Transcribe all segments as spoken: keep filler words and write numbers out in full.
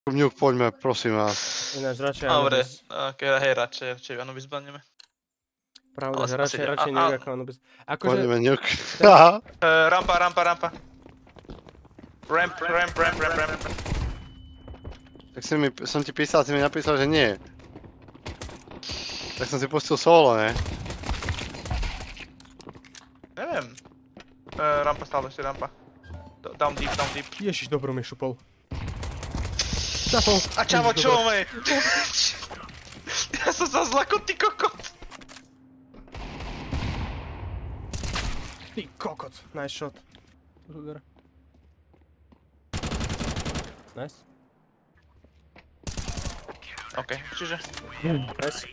Mňuk, poďme, prosím vás. Ináč radšej Dobre, Anubis. hej, radšej, radšej Anubis banneme. Pravda, že radšej, radšej Nuke ako Anubis. Akože... Poďme, Mňuk. Rampa, rampa, rampa. Ramp, ramp, ramp, ramp, ramp. Tak si mi, som ti písal, si mi napísal, že nie. Tak som si pustil solo, ne? Neviem. Rampa stále ešte, rampa. Down deep, down deep. Ježiš, dobro mi šupol. Čavo. A čavo, čo máme? Ja som sa zlakol, ty kokot. Ty kokot. Nice shot. Nice. OK, čiže. Nice.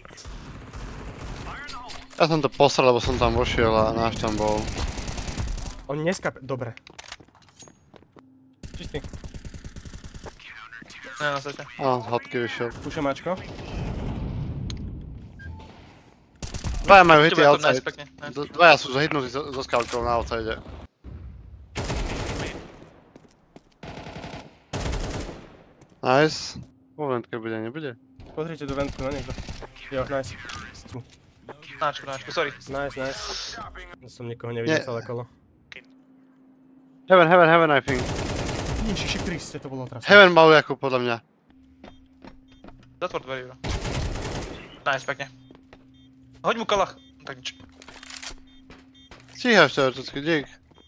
Ja som to posral, lebo som tam vošiel a náš tam bol. On neskape... Dobre. Čistý. Ne, na svete. Á, z hodky vyšiel. Púšam Ačko. Dvaja majú hity Teba to outside. nice, pekne, nice. D- Dvaja sú zahitnutí so, so scoutkou na outside. Nice. Vo ventke bude, nebude? Pozrite do ventku na niekto. Jo, nice. Tu. Náčku, náčku, sorry. Nice, nice. Ja som nikoho nevidel Nie. celé kolo. Heaven, heaven, heaven, I think. Ježiši Kriste, to bolo otrasné. Heaven mal Jakub, podľa mňa. Zatvor dverí, bro. Nice, pekne. Hoď mu kalach. Tak nič. Stíhaš teoreticky, dík.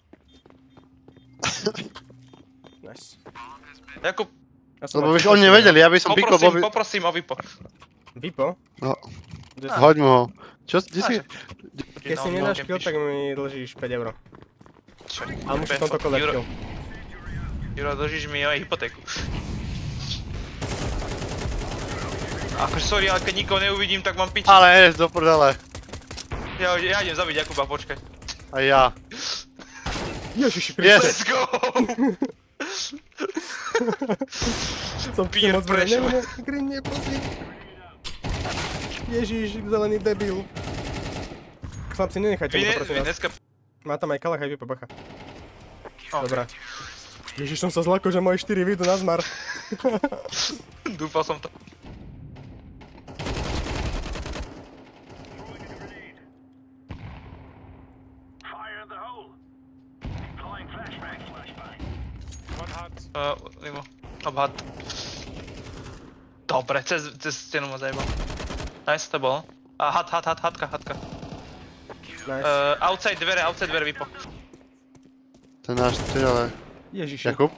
Nice. Jakub, Ja som Lebo mal víš, oni nevedeli, ja by som pikol poprosím, Bobby... poprosím o vypo. Vipo? No, Kde si? hoď mu ho. Čo, kde si? Keď si nedáš kill, tak mi dlžíš päť eur. Čo? Ale musíš v tomto kole Juro- kill. Juro, dlžíš mi aj hypotéku. Akože sorry, ale keď nikoho neuvidím, tak mám piči. Ale jes, do prdele. Ja, ja idem zabiť Jakuba, počkaj. A ja. Ježiši Kriste. Yes! Let's go! Som Peer moc pressure. ne, Green, neprosím. Ježiš, zelený debil. Chlapci, nenechajte Vy, mu ne, to prosím vy vás. dneska... Má tam aj kalach, aj vypa, bacha. Oh, Dobrá. Ježiš, som sa zlakol, že moje štyri vyjdú na zmar. Dúfal som to. Uh, limo. Obhad. Dobre, cez, cez stenu ma zajebal. Nice, to bol. A had, had, had, hadka, hadka. Nice. Uh, outside dvere, outside dvere, vypo. To je náš styl, ale... Ježiši. Jakub?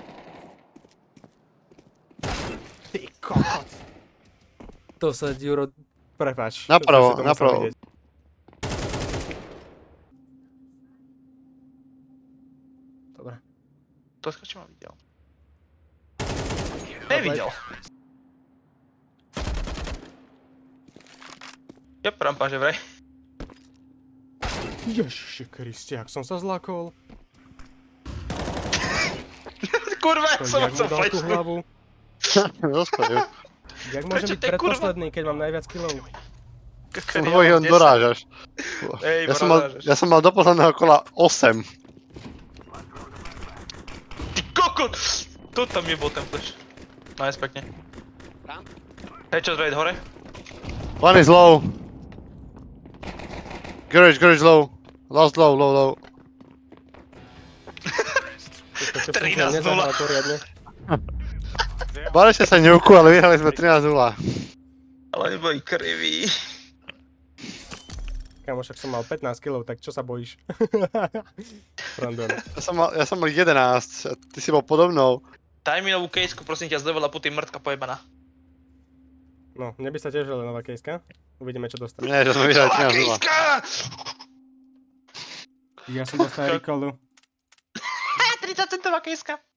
Ty kokot. To sa, Juro, prepáč. Napravo, To si to musel napravo. vidieť. Dobre. To skočím a videl. Nevidel. Jop, rampa, že vraj. Ježiši Kriste, jak som sa zlakol. Kurva, ja To som jak mu chcel dal tú flashnúť. hlavu. Rozpadil. Jak môžem Prečo byť to je kurva? predposledný, keď mám najviac killov? Lebo ich on dorážaš. Ej, Ja som mal, dorážaš. ja som mal do posledného kola osem. Ty kokot! Tu tam je bol ten flash. Nice, pekne. Headshot raid hore. One is low. Garage, garage low. Last low, low, low. trinásť nula. Báli ste sa ňuku, ale vyhrali sme trinásť nula. Ale neboj krivý. Kámo, však som mal pätnásť killov, tak čo sa bojíš? Random. Ja som mal, ja som mal jedenásť, a ty si bol podobnou. Daj mi novú kejsku, prosím ťa, z levela puty mŕtka pojebaná. No, mne by sa tiež žele nová kejska. Uvidíme, čo dostane. Nie, že sme vyhrali Nová trinásť nula. kejska! Ja som dostal recallu. tridsať centová kejska.